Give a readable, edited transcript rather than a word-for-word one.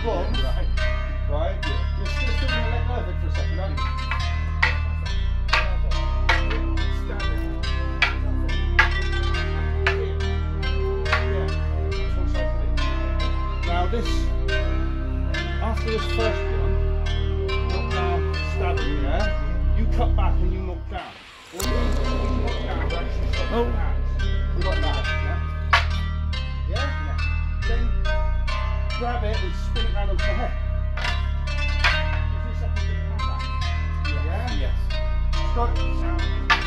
lunge, right? You're still going to let go of it for a second, aren't you? Now this, after this first one, knock down, stabbing, yeah? You cut back and you knock down. What you need to do when you knock down is actually stop your hands. We got that, yeah? Yeah? Then grab it and spin it round onto the head. Give yourself a bit of hand back. Yeah? Yes. Start it.